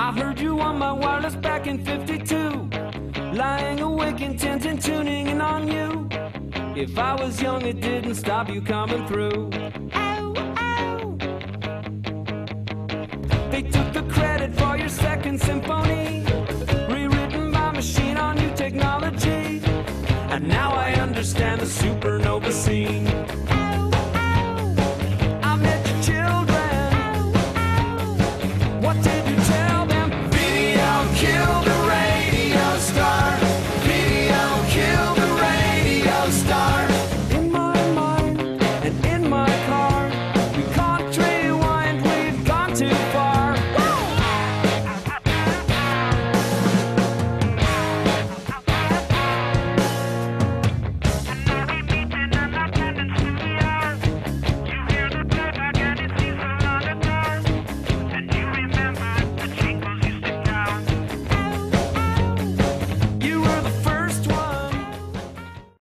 I heard you on my wireless back in '52, lying awake intent and tuning in on you. If I was young, it didn't stop you coming through. Ow, ow. They took the credit for your second symphony, rewritten by machine on new technology. And now I understand the super